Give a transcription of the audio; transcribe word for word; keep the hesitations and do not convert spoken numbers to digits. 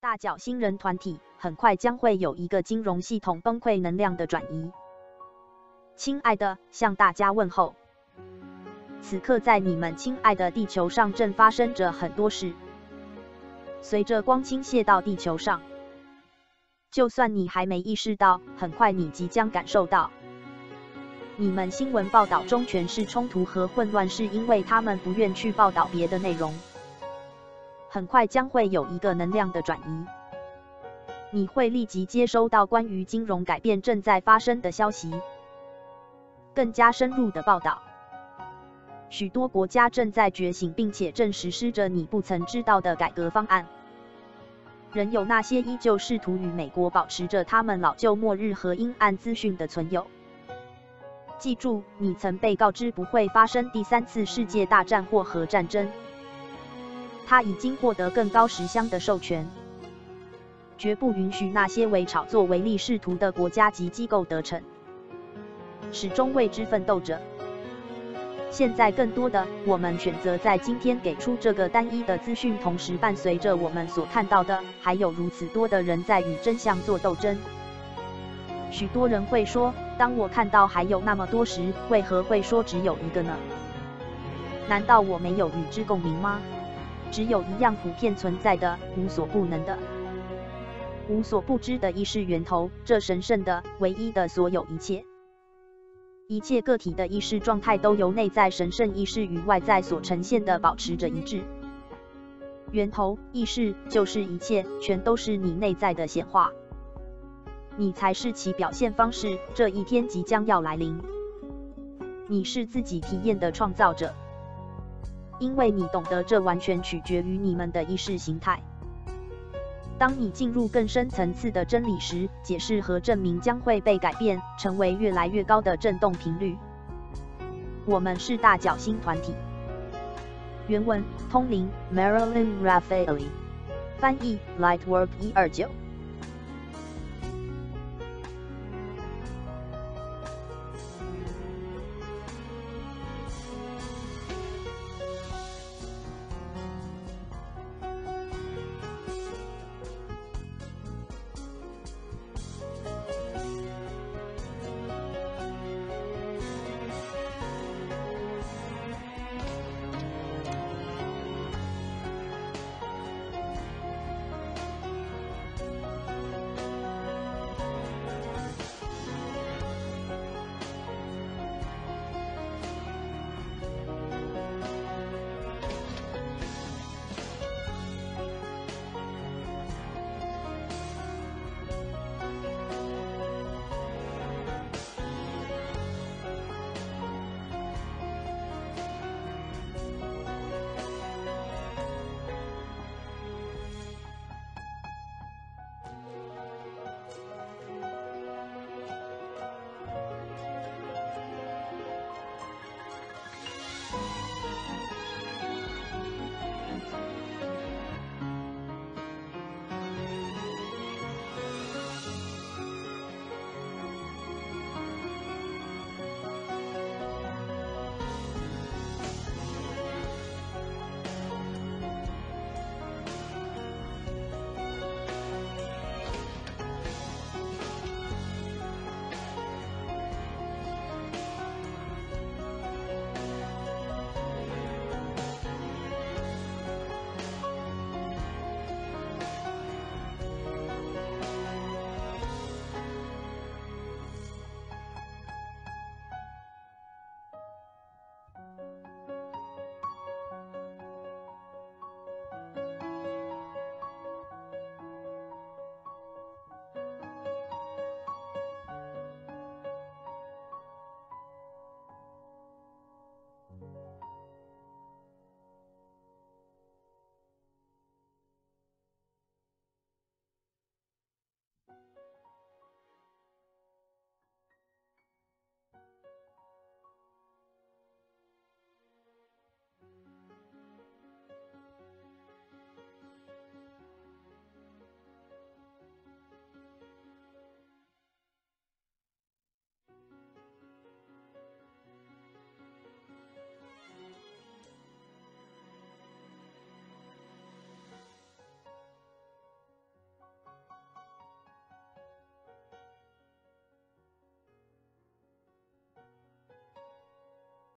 大角星人团体很快将会有一个金融系统崩溃能量的转移。亲爱的，向大家问候。此刻在你们亲爱的地球上正发生着很多事。随着光倾泻到地球上，就算你还没意识到，很快你即将感受到。你们新闻报道中全是冲突和混乱，是因为他们不愿去报道别的内容。很快将会有一个能量的转移，你会立即接收到关于金融改变正在发生的消息，更加深入的报道。许多国家正在觉醒，并且正实施着你不曾知道的改革方案。仍有那些依旧试图与美国保持着他们老旧末日和阴暗资讯的存有。记住，你曾被告知不会发生第三次世界大战或核战争。他已经获得更高时相的授权，绝不允许那些为炒作唯利是图的国家及机构得逞，始终为之奋斗着。现在更多的，我们选择在今天给出这个单一的资讯，同时伴随着我们所看到的，还有如此多的人在与真相做斗争。许多人会说，当我看到还有那么多时，为何会说只有一个呢？难道我没有与之共鸣吗？只有一样普遍存在的，无所不能的、无所不知的意识源头，这神圣的、唯一的所有一切。一切个体的意识状态都由内在神圣意识与外在所呈现的保持着一致。源头意识就是一切，全都是你内在的显化。你才是其表现方式，这一天即将要来临。你是自己体验的创造者。因为你懂得，这完全取决于你们的意识形态。当你进入更深层次的真理时，解释和证明将会被改变，成为越来越高的振动频率。我们是大角星团体。原文通灵 Marilyn Raffaelli， 翻译 Lightwork 一二九。